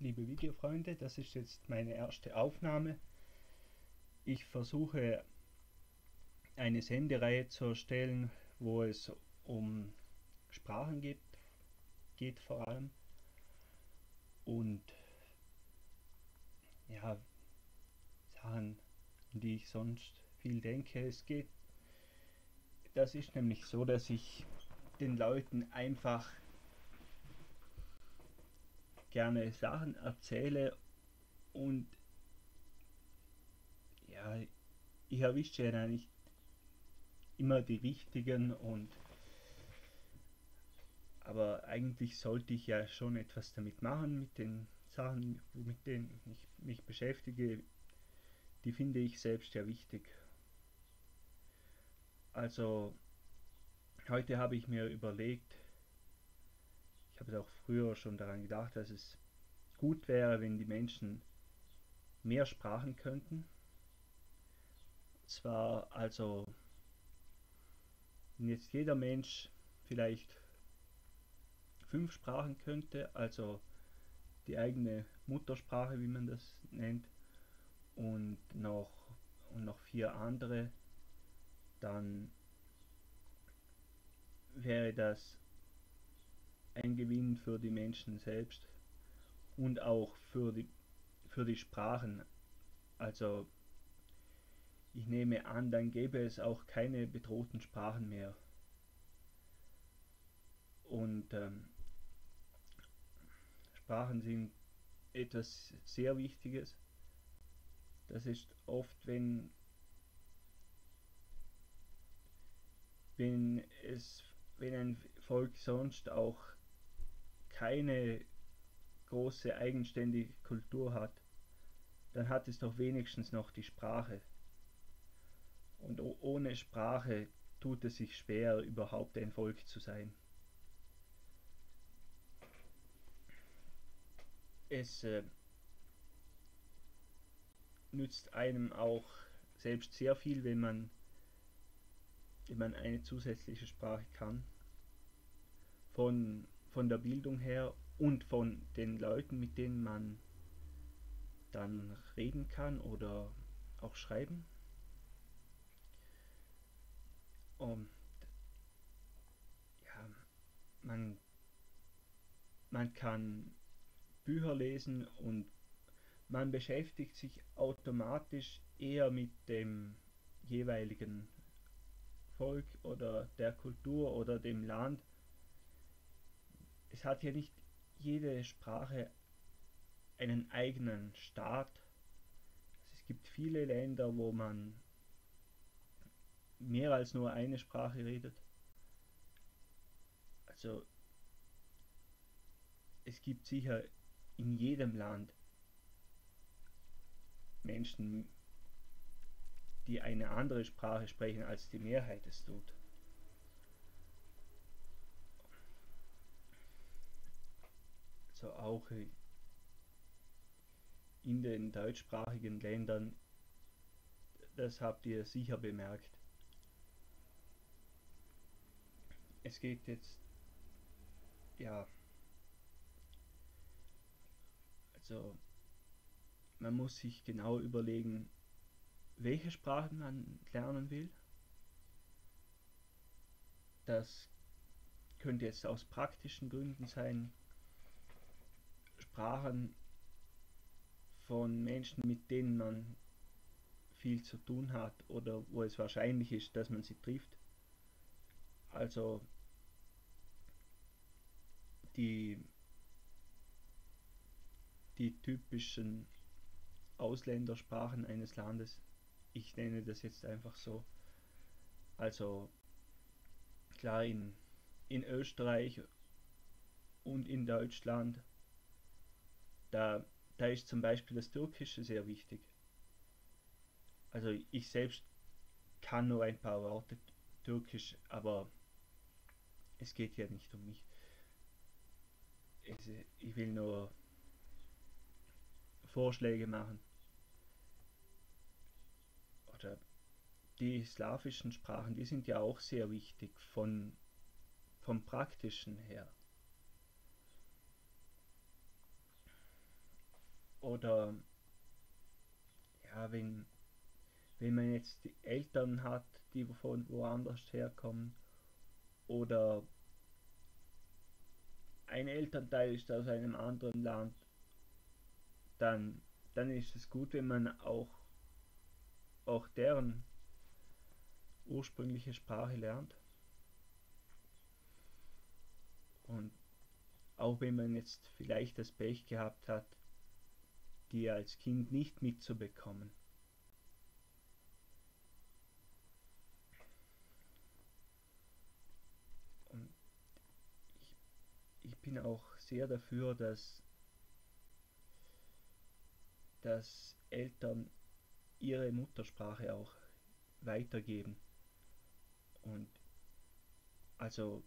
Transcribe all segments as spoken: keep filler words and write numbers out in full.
liebe Videofreunde, das ist jetzt meine erste Aufnahme. Ich versuche eine Sendereihe zu erstellen, wo es um Sprachen geht, geht vor allem. Und ja, Sachen, an die ich sonst viel denke. Es geht, das ist nämlich so, dass ich den Leuten einfach gerne Sachen erzähle und ja, ich erwische ja nicht immer die richtigen, und aber eigentlich sollte ich ja schon etwas damit machen, mit den Sachen, mit denen ich mich beschäftige, die finde ich selbst ja wichtig. Also heute habe ich mir überlegt, ich habe auch früher schon daran gedacht, dass es gut wäre, wenn die Menschen mehr Sprachen könnten. Zwar also, wenn jetzt jeder Mensch vielleicht fünf Sprachen könnte, also die eigene Muttersprache, wie man das nennt, und noch, und noch vier andere, dann wäre das ein Gewinn für die Menschen selbst und auch für die, für die Sprachen. Also ich nehme an, dann gäbe es auch keine bedrohten Sprachen mehr. Und ähm, Sprachen sind etwas sehr Wichtiges. Das ist oft, wenn, wenn, es, wenn ein Volk sonst auch keine große eigenständige Kultur hat, dann hat es doch wenigstens noch die Sprache. Und ohne Sprache tut es sich schwer, überhaupt ein Volk zu sein. Es äh, nützt einem auch selbst sehr viel, wenn man, wenn man eine zusätzliche Sprache kann. Von, von der Bildung her und von den Leuten, mit denen man dann reden kann oder auch schreiben. Und ja, man, man kann Bücher lesen und man beschäftigt sich automatisch eher mit dem jeweiligen Volk oder der Kultur oder dem Land. Es hat ja nicht jede Sprache einen eigenen Staat. Es gibt viele Länder, wo man mehr als nur eine Sprache redet. Also es gibt sicher in jedem Land Menschen, die eine andere Sprache sprechen, als die Mehrheit es tut. Also auch in den deutschsprachigen Ländern, das habt ihr sicher bemerkt. Es geht jetzt, ja, also man muss sich genau überlegen, welche Sprachen man lernen will. Das könnte jetzt aus praktischen Gründen sein, Sprachen von Menschen, mit denen man viel zu tun hat oder wo es wahrscheinlich ist, dass man sie trifft. Also die, die typischen Ausländersprachen eines Landes, ich nenne das jetzt einfach so. Also klar, in, in Österreich und in Deutschland, da, da ist zum Beispiel das Türkische sehr wichtig. Also ich selbst kann nur ein paar Worte Türkisch, aber es geht ja nicht um mich. Es, ich will nur Vorschläge machen. Oder die slawischen Sprachen, die sind ja auch sehr wichtig von, vom Praktischen her. Oder ja, wenn, wenn man jetzt die Eltern hat, die von woanders herkommen, oder ein Elternteil ist aus einem anderen Land, dann, dann ist es gut, wenn man auch, auch deren ursprüngliche Sprache lernt. Und auch wenn man jetzt vielleicht das Pech gehabt hat, die als Kind nicht mitzubekommen. Und ich, ich bin auch sehr dafür, dass, dass Eltern ihre Muttersprache auch weitergeben. Und also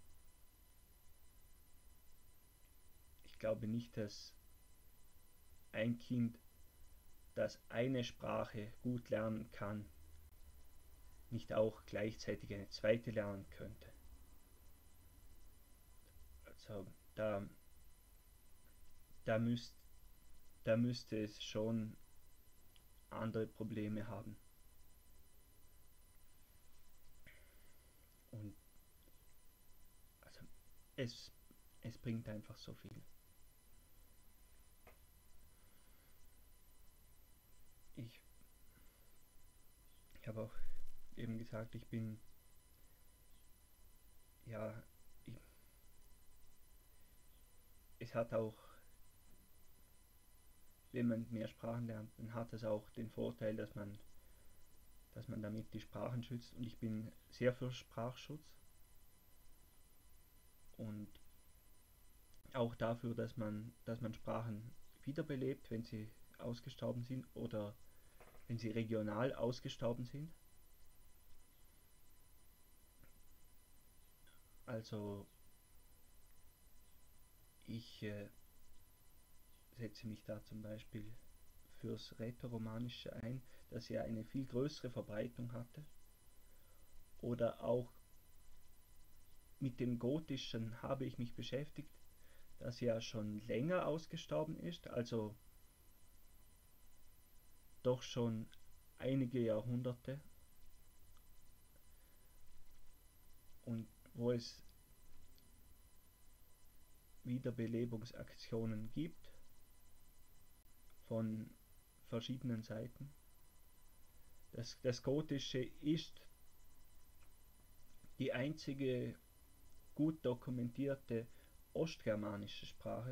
ich glaube nicht, dass ein Kind, das eine Sprache gut lernen kann, nicht auch gleichzeitig eine zweite lernen könnte. Also da, da, müsst, da müsste es schon andere Probleme haben. Und also es, es bringt einfach so viel. Ich, ich habe auch eben gesagt, ich bin, ja, ich, es hat auch, wenn man mehr Sprachen lernt, dann hat es auch den Vorteil, dass man, dass man damit die Sprachen schützt. Und ich bin sehr für Sprachschutz und auch dafür, dass man, dass man Sprachen wiederbelebt, wenn sie ausgestorben sind oder wenn sie regional ausgestorben sind. Also ich äh, setze mich da zum Beispiel fürs Rätoromanische ein, das ja eine viel größere Verbreitung hatte. Oder auch mit dem Gotischen habe ich mich beschäftigt, das ja schon länger ausgestorben ist, also doch schon einige Jahrhunderte, und wo es Wiederbelebungsaktionen gibt von verschiedenen Seiten. Das, das Gotische ist die einzige gut dokumentierte ostgermanische Sprache,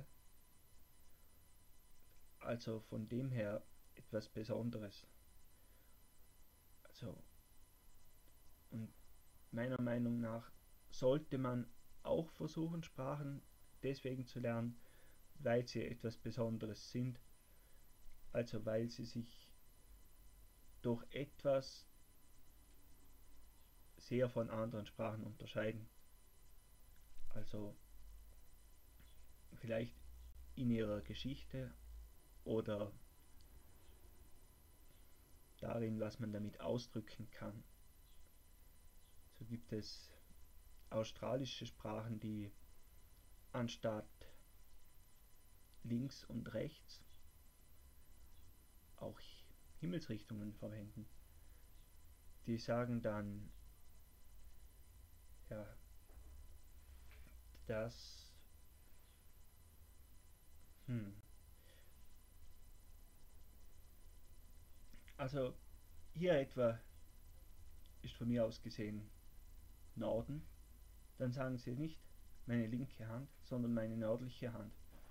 also von dem her etwas Besonderes. Also, und meiner Meinung nach sollte man auch versuchen, Sprachen deswegen zu lernen, weil sie etwas Besonderes sind, also weil sie sich durch etwas sehr von anderen Sprachen unterscheiden. Also vielleicht in ihrer Geschichte oder darin, was man damit ausdrücken kann. So gibt es australische Sprachen, die anstatt links und rechts auch Himmelsrichtungen verwenden. Die sagen dann, ja, das, hm, also hier etwa ist von mir aus gesehen Norden, dann sagen sie nicht meine linke Hand, sondern meine nördliche Hand.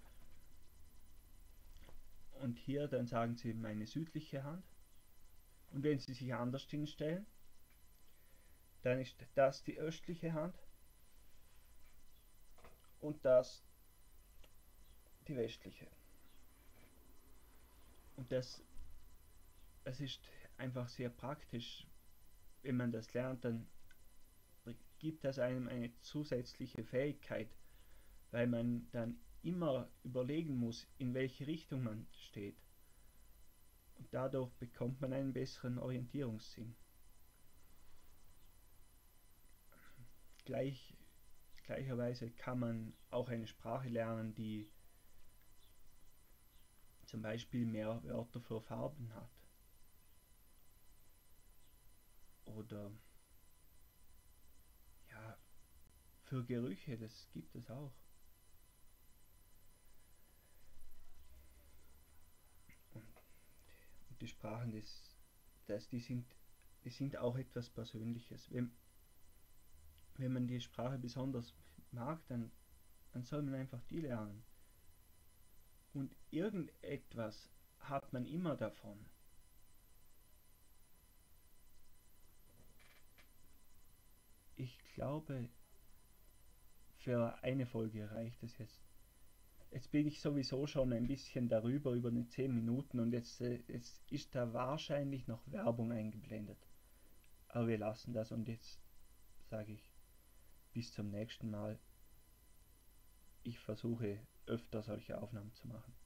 Und hier dann sagen sie meine südliche Hand. Und wenn sie sich anders hinstellen, dann ist das die östliche Hand und das die westliche. Und das, das ist einfach sehr praktisch. Wenn man das lernt, dann gibt das einem eine zusätzliche Fähigkeit, weil man dann immer überlegen muss, in welche Richtung man steht. Und dadurch bekommt man einen besseren Orientierungssinn. Gleich, gleicherweise kann man auch eine Sprache lernen, die zum Beispiel mehr Wörter für Farben hat. Oder ja, für Gerüche, das gibt es auch. Und, und die Sprachen, das, das, die, sind, die sind auch etwas Persönliches. Wenn, wenn man die Sprache besonders mag, dann, dann soll man einfach die lernen. Und irgendetwas hat man immer davon. Ich glaube, für eine Folge reicht es jetzt. Jetzt bin ich sowieso schon ein bisschen darüber, über eine zehn Minuten und jetzt, äh, jetzt ist da wahrscheinlich noch Werbung eingeblendet. Aber wir lassen das und jetzt sage ich bis zum nächsten Mal. Ich versuche öfter solche Aufnahmen zu machen.